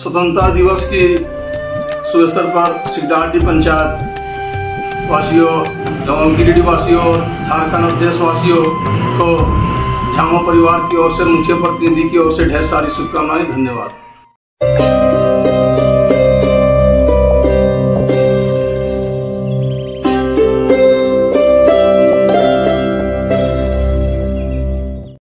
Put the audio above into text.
स्वतंत्रता दिवस की शुभ अवसर पर सिकडाटी पंचायत वासियों एवं गिरिडीह वासियों झारखंड और देशवासियों को झामो परिवार की ओर से, मुख्य प्रतिनिधि की ओर से ढेर सारी शुभकामनाएं। धन्यवाद।